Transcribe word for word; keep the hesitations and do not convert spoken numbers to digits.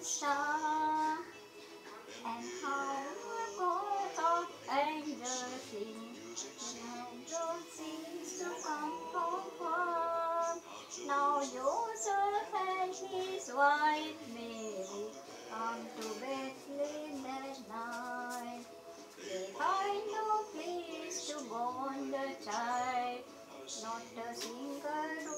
star, and how God of angels sing, angels sing to comfort. Now Joseph and his wife Mary come to Bethlehem that night. They find no place to born the child, not a single